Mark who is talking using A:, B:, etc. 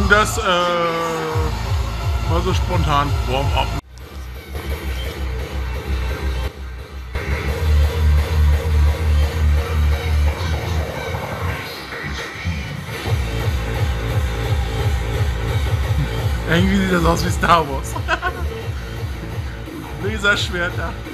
A: das mal so spontan Warm-up. Irgendwie sieht das aus wie Star Wars. Laserschwerter.